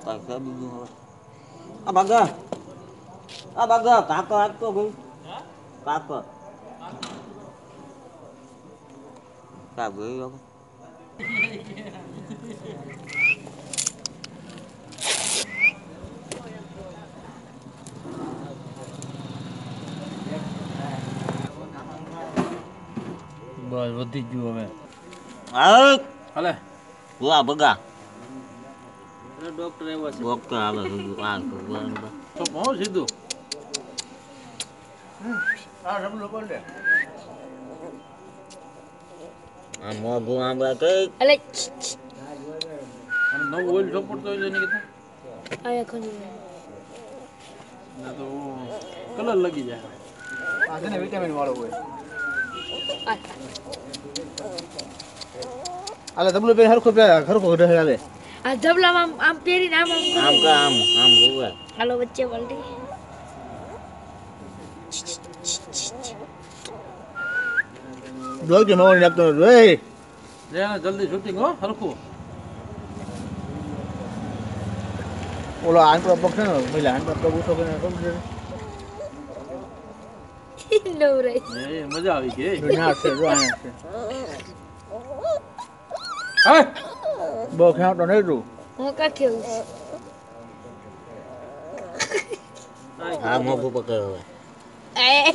પાછા બીજું હવે આ બાગા કાકા આપતો ભાઈ કાકા કા ગઈ હવે બસ વધી ગયું હવે હા હાલે વાહ બગા ડોક્ટર આવ્યા છે ડોક્ટર આવે છે આ તો બહુ સીધું હા રમલો બોલ દે આ મોગું આંબા કઈ અલે અને નવું ઓઇલ ચોપડતો હોય ને કીધું આયા ખની ના તો કલર લગી જાય આ છે ને વિટામિન વાળો હોય આલે ડબલ પે હરખો રહે આલે આ ધબલામાં આમ પહેરીને આમ આમ હોવે હાલો વચ્ચે પલટી ડોગ કે માવણી નાખતો રે લેના જલ્દી શૂટિંગ હો હરખું ઓલો આંકડો પકડે ને પેલા આંકડો પગ ઉઠો કરીને સમજે નો રે એ મજા આવી ગઈ ના છે જો આયા છે હે બો ખાતો નહીં તું હું કા કેવું આ મોગું પકડ હવે એ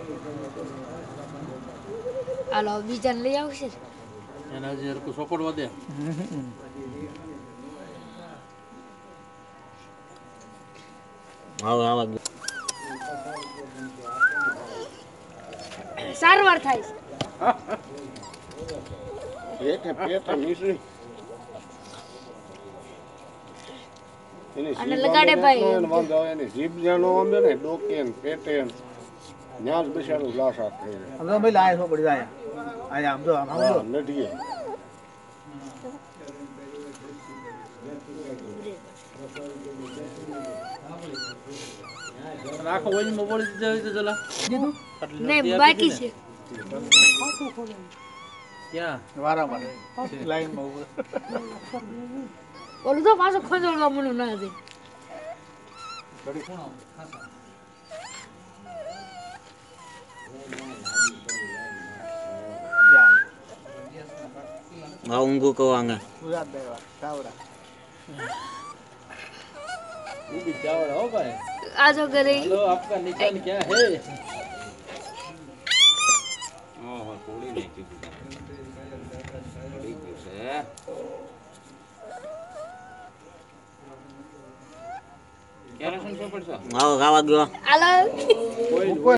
હાલો બીજાને લઈ આવશે એના જે હરખું સોપડવા દે આવો આવો સારવાર થાય પેટે મિશ્રી અને લગાડે ભાઈ વાંધો આવે ને જીભ જ્યાં નો આંબે ને ડોકે ને પેટે ત્યાં જ બિચારું લાશાક થઈ જાય હવે ભાઈ લાય સોપડી જાય આયા આમ જો આમ જો નડીએ આખો વજનમાં બોલી દીધા તો ચલા નહીં બાકી છે ક્યાં વારામાં લાઈનમાં ઉભો ઓલું તો પાછો ખંજોળવા મનું ના દે આ ઊંઘું કવાંગે ગુજરાત દેવા ચાવડા ऊबी चावड़ा हो भाई आजो करे हेलो आपका निशान क्या है ઓહો થોડી નહીં કીધું થોડી ગયું છે ક્યારે સંતો પડશો આવો ગાવા ગયો આલો कोई